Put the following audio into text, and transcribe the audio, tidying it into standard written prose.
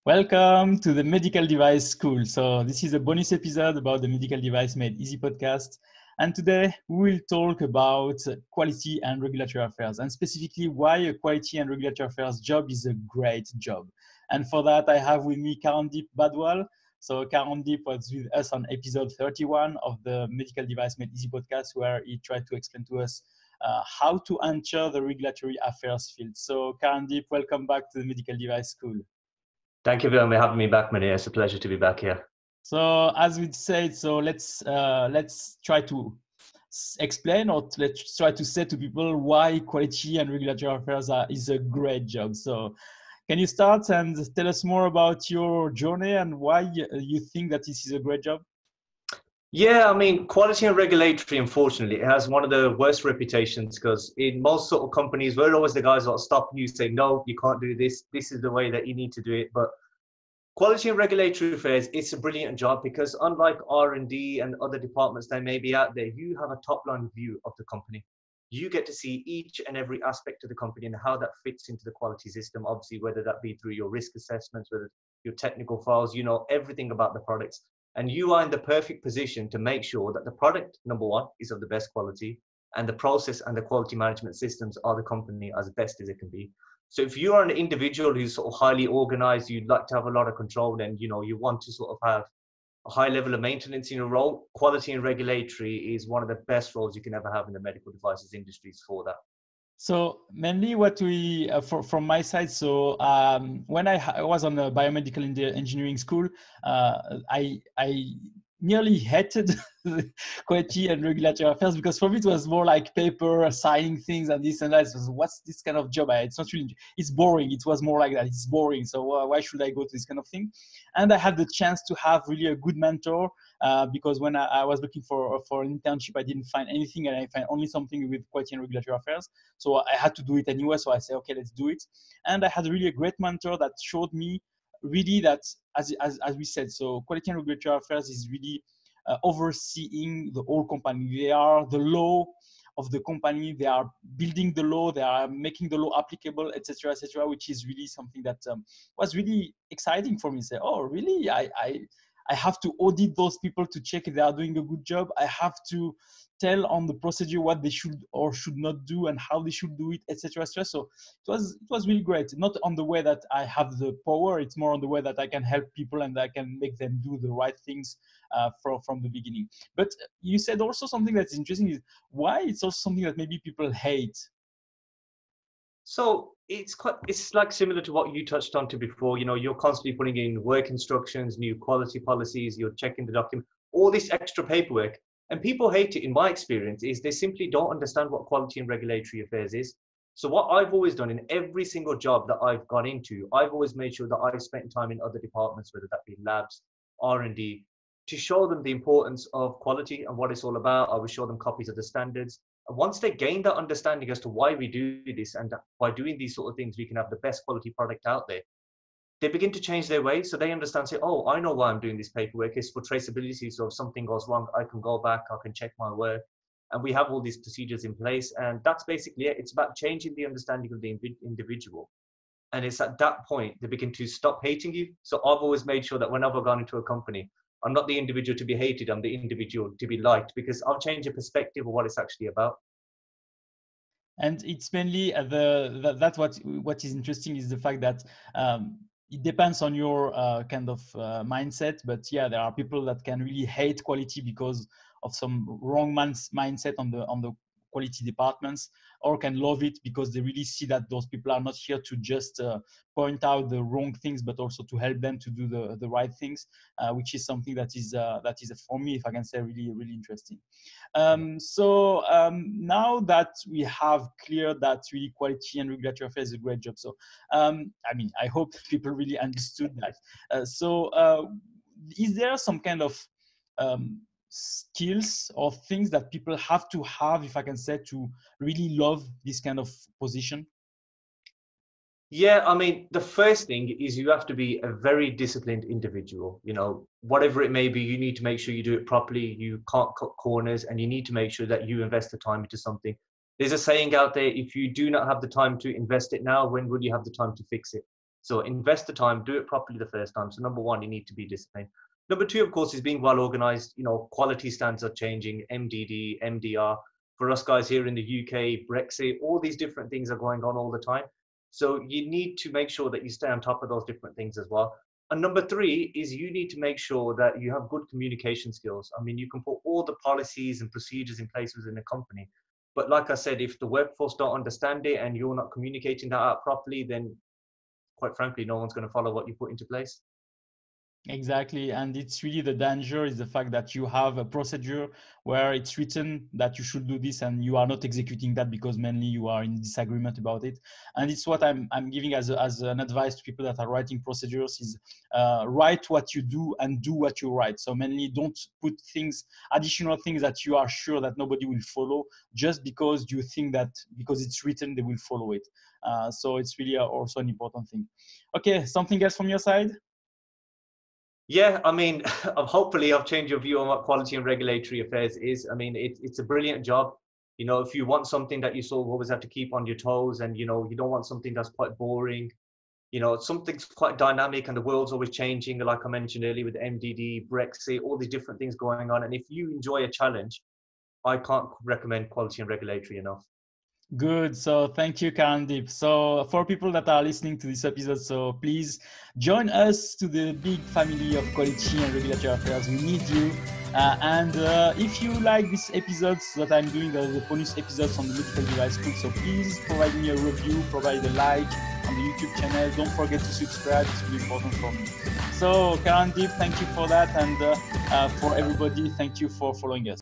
Welcome to the Medical Device School. So this is a bonus episode about the Medical Device Made Easy podcast. And today we will talk about quality and regulatory affairs, and specifically why a quality and regulatory affairs job is a great job. And for that, I have with me Karandeep Badwal. So Karandeep was with us on episode 31 of the Medical Device Made Easy podcast, where he tried to explain to us how to enter the regulatory affairs field. So Karandeep, welcome back to the Medical Device School. Thank you for having me back, Mani. It's a pleasure to be back here. So as we said, so let's try to explain, or let's try to say to people why quality and regulatory affairs is a great job. So can you start and tell us more about your journey and why you think that this is a great job? Yeah, I mean, quality and regulatory, unfortunately, it has one of the worst reputations because in most sort of companies, we're always the guys that stop you, say, no, you can't do this. This is the way that you need to do it. But quality and regulatory affairs, it's a brilliant job because unlike R&D and other departments that may be out there, you have a top-line view of the company. You get to see each and every aspect of the company and how that fits into the quality system, obviously, whether that be through your risk assessments, whether your technical files, you know everything about the products. And you are in the perfect position to make sure that the product, number one, is of the best quality, and the process and the quality management systems are the company as best as it can be. So if you are an individual who's sort of highly organized, you'd like to have a lot of control, and you want to sort of have a high level of maintenance in your role, quality and regulatory is one of the best roles you can ever have in the medical devices industries for that. So mainly what we, from my side, so when I was on the biomedical engineering school, I nearly hated quality and regulatory affairs because for me it was more like paper, signing things and this and that. So what's this kind of job? It's not really, it's boring. It was more like that. It's boring. So why should I go to this kind of thing? And I had the chance to have really a good mentor because when I was looking for an internship, I didn't find anything, and I found only something with quality and regulatory affairs. So I had to do it anyway. So I said, okay, let's do it. And I had really a great mentor that showed me really that, as we said, so quality and regulatory affairs is really overseeing the whole company. They are the law of the company. They are building the law. They are making the law applicable, etc., which is really something that was really exciting for me. Say, oh, really? I have to audit those people to check if they are doing a good job. I have to tell on the procedure what they should or should not do and how they should do it, etc., etc. So it was really great. Not on the way that I have the power. It's more on the way that I can help people and I can make them do the right things from the beginning. But you said also something that's interesting is why it's also something that maybe people hate. So it's like similar to what you touched on to before. You're constantly putting in work instructions, new quality policies, you're checking the document, all this extra paperwork. And people hate it, in my experience, is they simply don't understand what quality and regulatory affairs is. So what I've always done in every single job that I've gone into, I've always made sure that I've spent time in other departments, whether that be labs, R&D, to show them the importance of quality and what it's all about. I would show them copies of the standards. And once they gain that understanding as to why we do this and by doing these sort of things, we can have the best quality product out there, they begin to change their ways. So they understand, say, oh, I know why I'm doing this paperwork. It's for traceability. So if something goes wrong, I can go back, I can check my work. And we have all these procedures in place. And that's basically it. It's about changing the understanding of the individual. And it's at that point they begin to stop hating you. So I've always made sure that whenever I've gone into a company, I'm not the individual to be hated, I'm the individual to be liked, because I'll change the perspective of what it's actually about. And it's mainly that's what is interesting is the fact that it depends on your kind of mindset. But yeah, there are people that can really hate quality because of some wrong mindset on the quality departments, or can love it because they really see that those people are not here to just point out the wrong things, but also to help them to do the right things, which is something that is for me, if I can say, really, really interesting. So now that we have cleared that really quality and regulatory affairs is a great job. So I mean, I hope people really understood that. So is there some kind of skills or things that people have to have, if I can say, to really love this kind of position? Yeah, I mean, the first thing is you have to be a very disciplined individual. Whatever it may be, you need to make sure you do it properly. You can't cut corners, and you need to make sure that you invest the time into something. There's a saying out there, if you do not have the time to invest it now, when will you have the time to fix it? So invest the time, do it properly the first time. So number one, you need to be disciplined. Number two, of course, is being well organized. You know, quality standards are changing, MDD, MDR. For us guys here in the UK, Brexit, all these different things are going on all the time. So you need to make sure that you stay on top of those different things as well. And number three is you need to make sure that you have good communication skills. I mean, you can put all the policies and procedures in place within a company. But like I said, if the workforce don't understand it and you're not communicating that out properly, then quite frankly, no one's going to follow what you put into place. Exactly. And it's really the danger is the fact that you have a procedure where it's written that you should do this and you are not executing that because mainly you are in disagreement about it. And it's what I'm giving as an advice to people that are writing procedures is write what you do and do what you write. So mainly don't put additional things that you are sure that nobody will follow just because you think that because it's written, they will follow it. So it's really also an important thing. Okay, something else from your side? Yeah, I mean, hopefully I've changed your view on what quality and regulatory affairs is. I mean, it's a brilliant job. You know, if you want something that you sort of always have to keep on your toes and, you know, you don't want something that's quite boring, you know, something's quite dynamic and the world's always changing, like I mentioned earlier with MDD, Brexit, all these different things going on. And if you enjoy a challenge, I can't recommend quality and regulatory enough. Good. So thank you, Karandeep. So for people that are listening to this episode, so please join us to the big family of quality and regulatory affairs. We need you. And if you like these episodes that I'm doing, the bonus episodes on the Medical Device School, so please provide me a review, provide a like on the YouTube channel. Don't forget to subscribe. It's really important for me. So Karandeep, thank you for that. And for everybody, thank you for following us.